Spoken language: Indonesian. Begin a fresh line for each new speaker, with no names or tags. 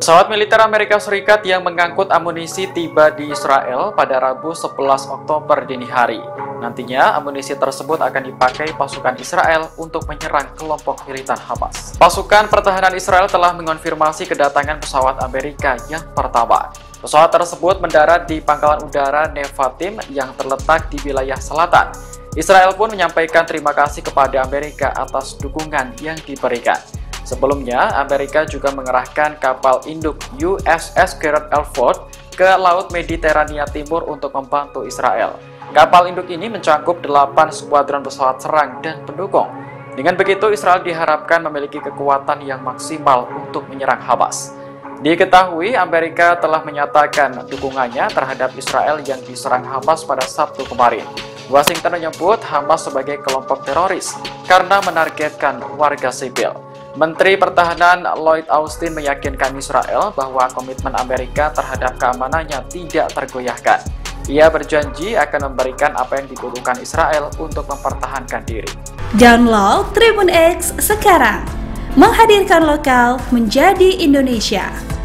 Pesawat militer Amerika Serikat yang mengangkut amunisi tiba di Israel pada Rabu 11 Oktober dini hari. Nantinya, amunisi tersebut akan dipakai pasukan Israel untuk menyerang kelompok militan Hamas. Pasukan pertahanan Israel telah mengonfirmasi kedatangan pesawat Amerika yang pertama. Pesawat tersebut mendarat di pangkalan udara Nevatim yang terletak di wilayah selatan. Israel pun menyampaikan terima kasih kepada Amerika atas dukungan yang diberikan. Sebelumnya, Amerika juga mengerahkan kapal induk USS Gerald R. Ford ke Laut Mediterania Timur untuk membantu Israel. Kapal induk ini mencakup 8 skuadron pesawat serang dan pendukung. Dengan begitu, Israel diharapkan memiliki kekuatan yang maksimal untuk menyerang Hamas. Diketahui, Amerika telah menyatakan dukungannya terhadap Israel yang diserang Hamas pada Sabtu kemarin. Washington menyebut Hamas sebagai kelompok teroris karena menargetkan warga sipil. Menteri Pertahanan Lloyd Austin meyakinkan Israel bahwa komitmen Amerika terhadap keamanannya tidak tergoyahkan. Ia berjanji akan memberikan apa yang dibutuhkan Israel untuk mempertahankan diri.
Download Tribun X sekarang, menghadirkan lokal menjadi Indonesia.